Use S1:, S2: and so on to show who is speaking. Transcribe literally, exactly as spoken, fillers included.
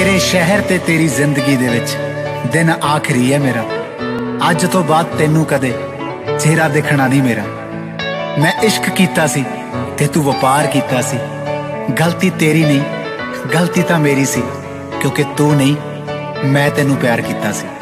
S1: तेरे शहर ते तेरी जिंदगी दे विच दिन आखरी है मेरा। अज तो बाद तेनू कदे चेहरा दिखना नहीं मेरा। मैं इश्क कीता सी ते तू वपार कीता सी। गलती तेरी नहीं, गलती तां मेरी सी, क्योंकि तू नहीं मैं तेनू प्यार कीता सी।